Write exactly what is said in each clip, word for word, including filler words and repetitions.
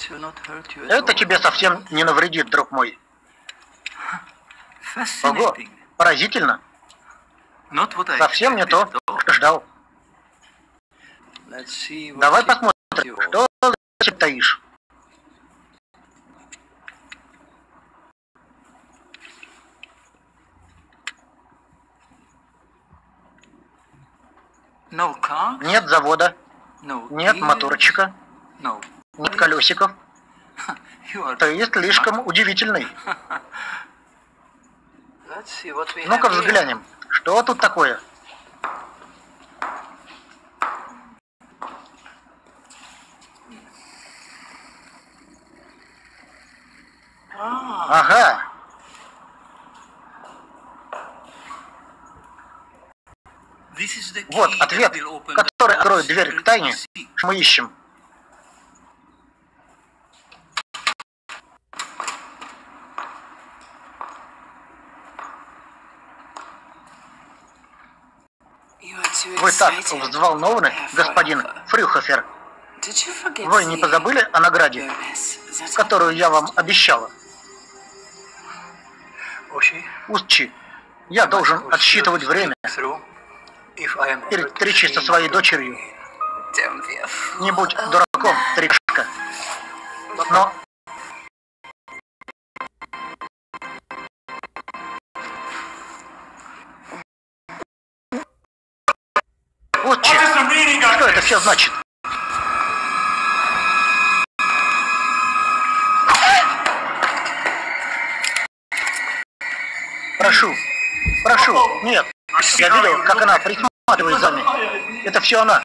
Это тебе совсем не навредит, друг мой. Ого, поразительно. Совсем не то, что ждал. Давай посмотрим, что ты таишь. Нет завода, нет моторчика, нет колесиков. Ты слишком удивительный. Ну-ка взглянем, что тут такое? Ага. Вот ответ, который откроет дверь к тайне, что мы ищем. Вы так взволнованы, господин Фрюхофер. Вы не позабыли о награде, которую я вам обещала? Устчи, я должен отсчитывать время перед встречей со своей дочерью. Не будь дураком, Тришка. Но... Устчи, что это все значит? Прошу, прошу, нет. Я видел, как она присматривает за мной. Это все она.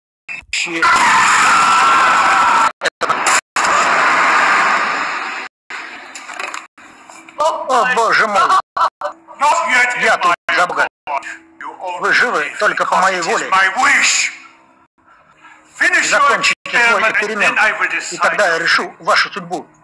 О, боже мой. Я тут за Бога. Вы живы только по моей воле. Закончите свой эксперимент, и тогда я решу вашу судьбу.